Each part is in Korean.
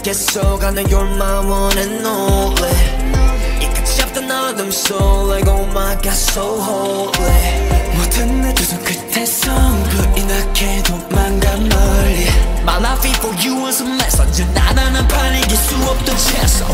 속아는 you're my one and only. 이 끝이 없던 어둠 속 like oh my god so holy. 모든 내 두 손 끝에서 불이 나게 도망가 멀리. My life for you is a mess. 언제나 나는 팔리길 수 없던 채소.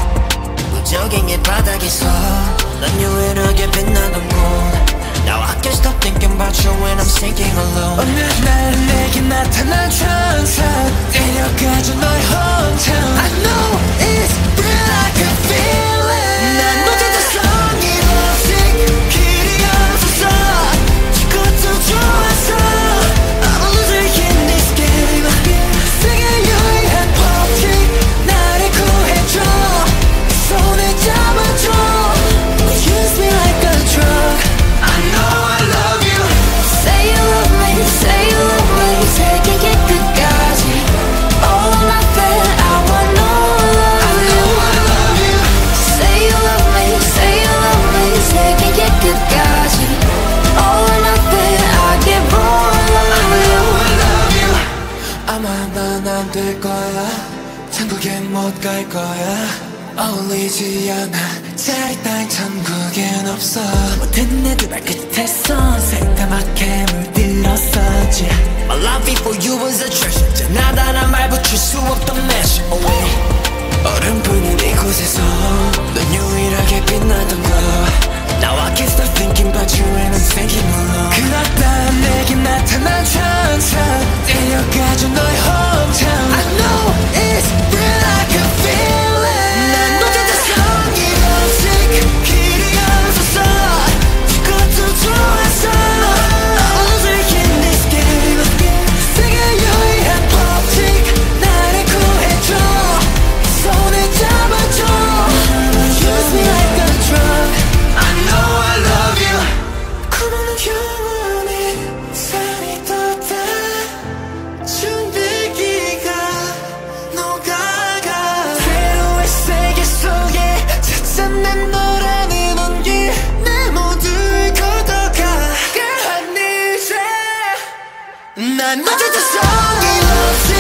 무적행의 바닥에서 난 유일하게 빛나던 곳. Now I can't stop thinking about you when I'm sinking alone. 어느 날 내게 나타난 천사 데려가줘 너의 hometown. I know it's real, I can feel it. 난 어제도 성이 없이 길이 없어서 죽어도 좋았어. I'm a loser in this game. 세계 유일한 법칙 나를 구해줘. 손을 잡아줘. Use me like a drug. I know I love you. Say you love me, say you love me. 세계의 끝까지. All I feel, I want all of you. I love you. Say you love me, say you love me. 세계의 끝까지. All I feel, I give all of you. I love you. 아마 난 안 될 거야. 천국엔 못 갈 거야. 어울리지 않아. 자리 따윈 천국엔 없어. 모든 내들 발끝에서 새까맣게 물들었었지. My love for you was a treasure. 나다란 말 붙일 수 없던 measure away. 얼음뿐인 이곳에서 넌 유일하게 빛나던 거. Now I can't stop thinking about you and I'm thinking alone. 그렇다 내게 나타난 천사 데려가줘 너의 hometown. I know it's real, I can feel it. 난 어제도 성이 없이 길이 없어서 죽어도 좋았어. I'm a loser in this game. 세계 유일한 법칙 나를 구해줘. 손을 잡아줘. Use me like a drug. I know I love you. 그러는 영원히 살이 돋아. 준비기가 녹아가. 새로운 세계 속에 찾아낸 너라는 온기. 내 모두를 걷어가. Girl I need you. 난 어제도 성이 없이